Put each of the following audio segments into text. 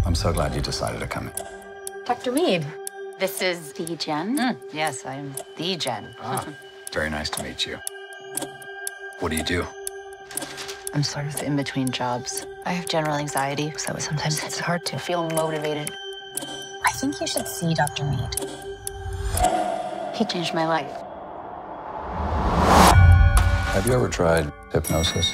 I'm so glad you decided to come in. Dr. Mead. This is the Jen? Yes, I'm the Jen. Very nice to meet you. What do you do? I'm sort of in between jobs. I have general anxiety, so sometimes it's hard to feel motivated. I think you should see Dr. Mead. He changed my life. Have you ever tried hypnosis?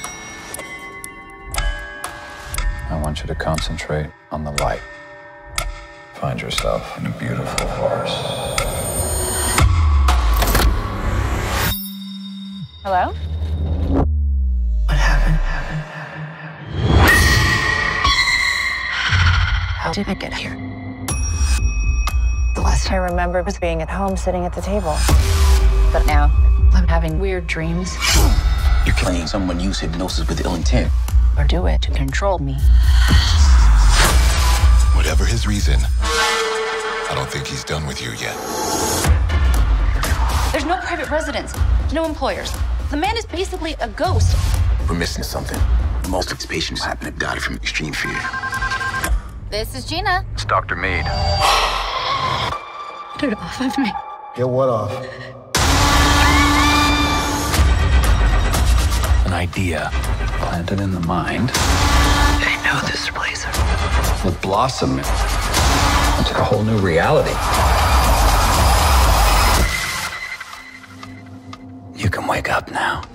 I want you to concentrate on the light. Find yourself in a beautiful forest. Hello? What happened? How did I get here? The last I remember was being at home, sitting at the table. But now, I'm having weird dreams. You're claiming someone used hypnosis with ill intent. Or do it to control me. Whatever his reason, I don't think he's done with you yet. There's no private residence, no employers. The man is basically a ghost. We're missing something. Most of his patients happen to die from extreme fear. This is Gina. It's Dr. Mead. Get it off of me. Get what off? An idea planted in the mind I know this place. will blossom into a whole new reality. You can wake up now.